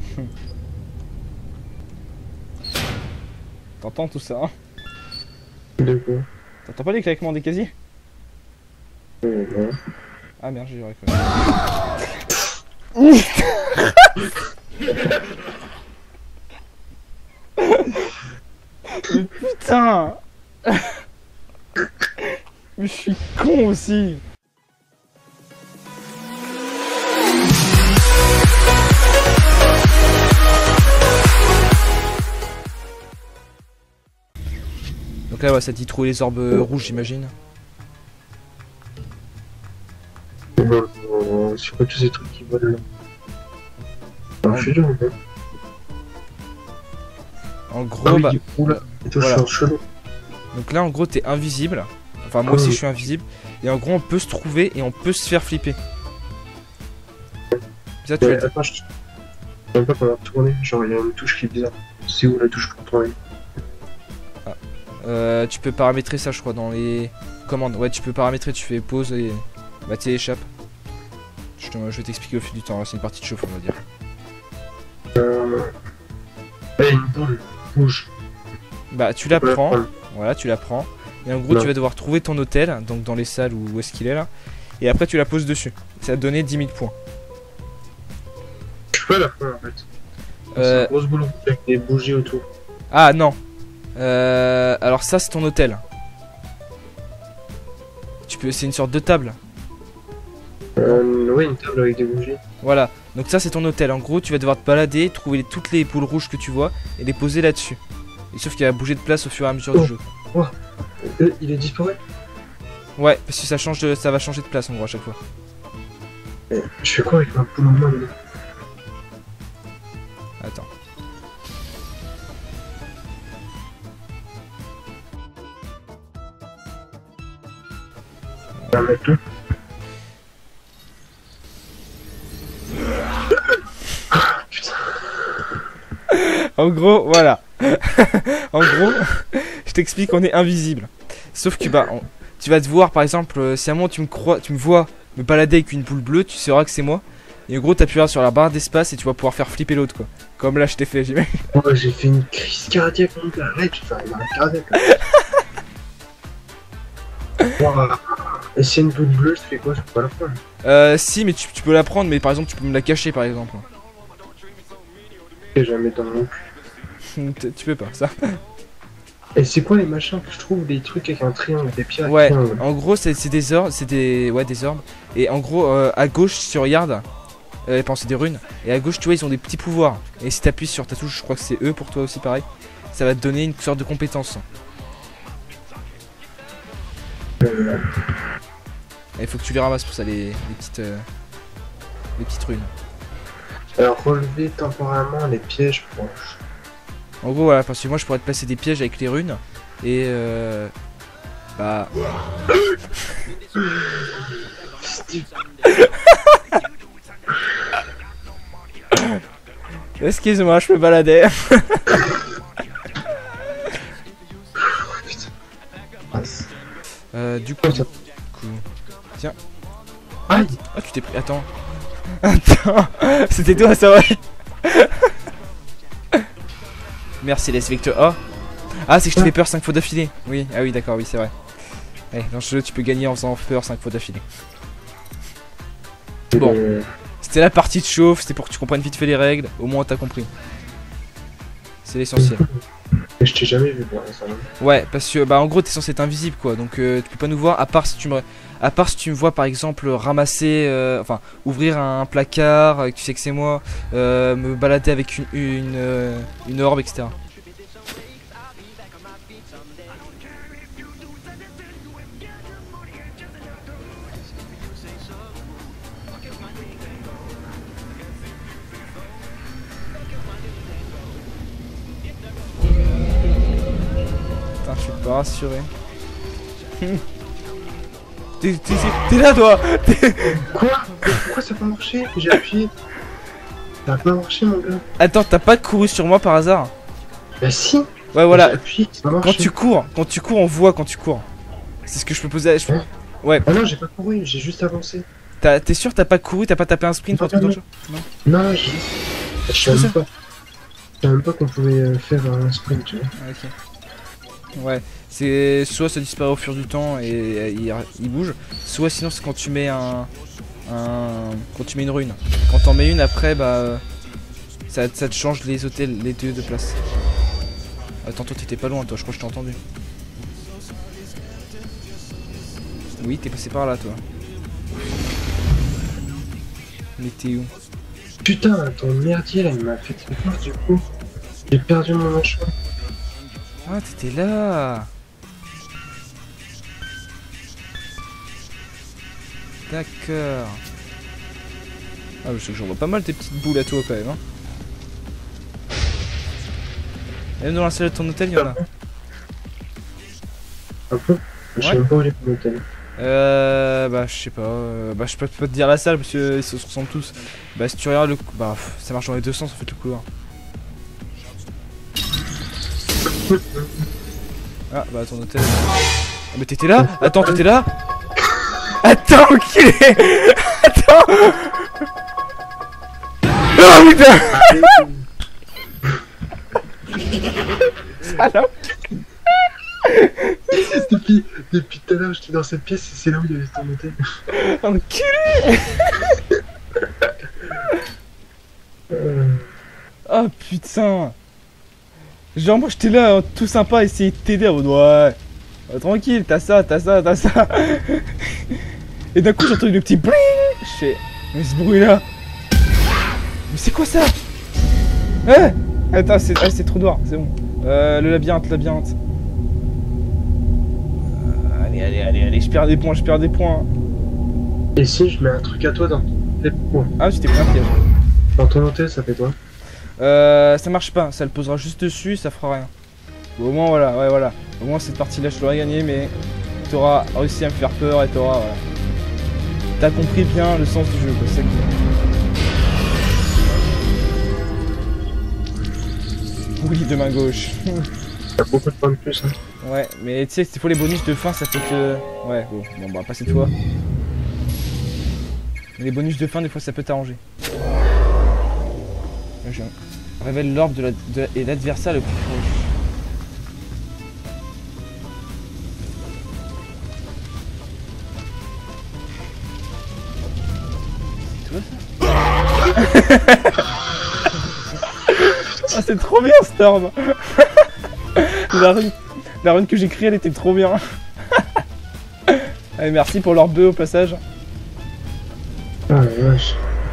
T'entends tout ça, hein? De quoi? T'entends pas les claquements des casiers? Non. Ah merde, j'ai reconnu. Mais putain! Mais je suis con aussi! Donc là, ouais, ça dit trouver les orbes rouges, j'imagine. C'est quoi tous ces trucs qui volent là? Je suis dur, en fait. En gros, bah. Oula, et toi, voilà. je suis en chelou. Donc là, en gros, t'es invisible. Enfin, moi aussi, je suis invisible. Et en gros, on peut se trouver et on peut se faire flipper. Ça, tu Ouais, attends, je sais même pas comment tourner. Genre, il y a une touche qui est bizarre. C'est où la touche pour tourner? tu peux paramétrer ça, je crois, dans les commandes. Ouais, tu peux paramétrer, tu fais pause et. Bah, tu échappes. Je vais t'expliquer au fil du temps. C'est une partie de chauffe, on va dire. Une boule rouge. Bah, tu la prends. prendre. Voilà, tu la prends. Et en gros, Non. tu vas devoir trouver ton hôtel, donc dans les salles où est-ce qu'il est là. Et après, tu la poses dessus. Ça va te donner 10 000 points. Je peux pas la prendre en fait. C'est une grosse boule rouge avec des bougies autour. Ah non. Alors ça, c'est ton hôtel. C'est une sorte de table. Oui, une table avec des bougies. Voilà. Donc ça, c'est ton hôtel. En gros, tu vas devoir te balader, trouver toutes les boules rouges que tu vois et les poser là-dessus. Et sauf qu'il va bouger de place au fur et à mesure du jeu. Il est disparu? Ouais, parce que ça va changer de place en gros à chaque fois. Je fais quoi avec ma poule en main là? Attends. On va mettre là. En gros, voilà. En gros, je t'explique, on est invisible. Sauf que bah, tu vas te voir par exemple, si à un moment tu me vois me balader avec une boule bleue, tu sauras que c'est moi. Et en gros, t'appuieras sur la barre d'espace et tu vas pouvoir faire flipper l'autre quoi. Comme là, je t'ai fait, j'imagine. Oh, j'ai fait une crise cardiaque, mon gars. Arrête, je vais faire une arrêt cardiaque. Wow. Et si une boule bleue, je fais quoi? Je peux pas la prendre. Si, mais tu peux la prendre, mais par exemple, tu peux me la cacher par exemple. Et je la mets dans mon cul. Tu peux pas, ça. Et c'est quoi les machins que je trouve? Des trucs avec un triangle, des pierres Ouais, avec un triangle. en gros, c'est des orbes, des orbes. Et en gros, à gauche, si tu regardes, c'est des runes. Et à gauche, tu vois, ils ont des petits pouvoirs. Et si t'appuies sur ta touche, je crois que c'est eux pour toi aussi, pareil. Ça va te donner une sorte de compétence. Il faut que tu les ramasses pour ça, les petites runes. Alors, relever temporairement les pièges proches. En gros, voilà, parce que moi, je pourrais te placer des pièges avec les runes. Et bah. Excuse-moi, je me baladais. Du coup. Tiens. Aïe. Ah, tu t'es pris. Attends. Attends. C'était toi, ça, ouais. Merci, les Victor. Oh. Ah, c'est que je te fais peur 5 fois d'affilée. Oui, ah oui, d'accord, oui, c'est vrai. Allez, dans ce jeu, tu peux gagner en faisant peur 5 fois d'affilée. Bon. C'était la partie de chauffe, c'était pour que tu comprennes vite fait les règles. Au moins, t'as compris. C'est l'essentiel. Mais je t'ai jamais vu pour ça. Ouais, parce que bah en gros t'es censé être invisible quoi, donc tu peux pas nous voir à part si tu me vois par exemple ramasser, enfin ouvrir un placard, que tu sais que c'est moi, me balader avec une orbe, etc. Putain, je suis pas rassuré. T'es là toi. Quoi? Pourquoi ça a pas marché? J'ai appuyé. Ça a pas marché mon gars. Attends, t'as pas couru sur moi par hasard? Bah si. Ouais voilà. J'ai appuyé, ça a marché. Quand tu cours, on voit quand tu cours. C'est ce que je peux poser. Hein? Ouais. Ah non, j'ai pas couru, j'ai juste avancé. T'es sûr t'as pas couru, t'as pas tapé un sprint ou un truc dans le jeu? Non. Non, Je savais même pas. Je savais même pas qu'on pouvait faire un sprint, tu vois. Ok. Ouais, c'est soit ça disparaît au fur du temps et il bouge, soit sinon c'est quand tu mets quand tu mets une rune. Quand t'en mets une après, bah ça te change les hôtels, les deux de place. Attends, toi t'étais pas loin, toi, je crois que je t'ai entendu. Oui, t'es passé par là, toi. Mais t'es où? Putain, ton merdier là, il m'a fait très peur du coup. J'ai perdu mon mâchoire. Ah, t'étais là. D'accord. Ah, je sais que j'en vois pas mal tes petites boules à toi quand même. Hein. Même dans la salle de ton hôtel, il y en a. Un peu. Je sais même pas où j'ai pris l'hôtel. Bah je sais pas, bah je peux pas te dire la salle parce qu'ils se ressemblent tous. Bah si tu regardes le bah ça marche dans les deux sens en fait le couloir. Ah bah ton hôtel. Ah, mais t'étais là? Attends, t'étais là? Attends, enculé. Attends. Oh putain. Salope. Depuis tout à l'heure, j'étais dans cette pièce et c'est là où il y avait ton hôtel. Enculé. Oh putain. Genre moi j'étais là hein, tout sympa à essayer de t'aider en mode ouais tranquille, t'as ça. Et d'un coup j'ai entendu le petit bling. Je fais mais ce bruit là. Mais c'est quoi ça? Eh attends c'est trop noir, c'est bon. Le labyrinthe. Allez, je perds des points. Et si je mets un truc à toi dans tes points. Ah tu t'es pris un piège. Dans ton hôtel, ça fait quoi? Ça marche pas, ça le posera juste dessus, ça fera rien. Bon, au moins voilà, ouais voilà. Au moins cette partie là je l'aurais gagné mais t'auras réussi à me faire peur et t'auras voilà. T'as compris bien le sens du jeu quoi, c'est ça qui... Oui de main gauche. T'as beaucoup de points de plus hein. Ouais mais tu sais c'est pour les bonus de fin ça peut te... Ouais bon bah pas cette fois. Mais les bonus de fin des fois ça peut t'arranger. Je révèle l'orbe et l'adversaire le plus proche. C'est toi ça? Ah c'est trop bien cette orbe. La rune que j'ai créée elle était trop bien. Allez merci pour l'orbe 2 au passage. Ah la vache.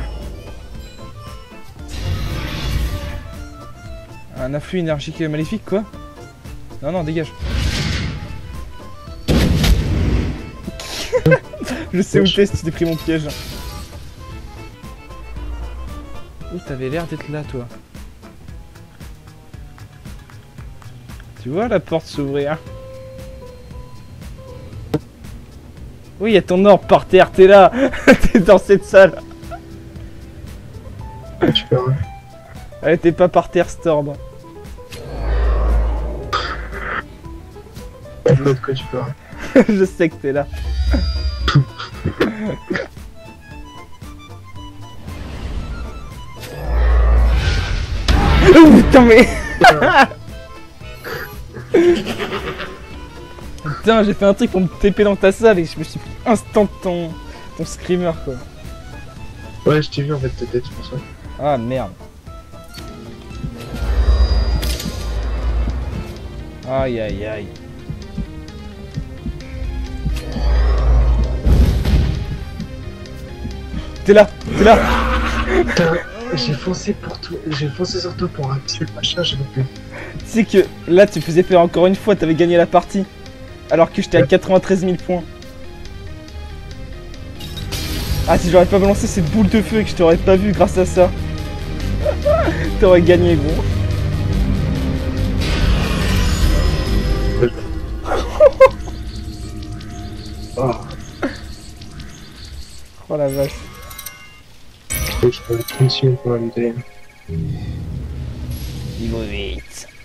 Un afflux énergique maléfique quoi? Non dégage. Je sais où t'es si tu t'es pris mon piège. Ouh t'avais l'air d'être là toi. Tu vois la porte s'ouvrir. Oui y'a ton orbe par terre, t'es là. T'es dans cette salle. Tu peux rien. Elle t'es pas par terre cet orbe. De quoi tu peux rien. Je sais que t'es là. Oh putain mais... Putain j'ai fait un truc pour me TP dans ta salle et je me suis pris instant ton screamer quoi. Ouais je t'ai vu en fait ta tête c'est pour ça. Ah merde. Aïe aïe aïe. T'es là. Putain, j'ai foncé sur toi pour activer le machin, j'ai pas pu. Tu sais que là tu faisais faire encore une fois, t'avais gagné la partie. Alors que j'étais à 93 000 points. Ah si j'aurais pas balancé cette boule de feu et que je t'aurais pas vu grâce à ça. T'aurais gagné gros. Oh. Oh la vache. Je peux être 36 pour la monter. Niveau 8.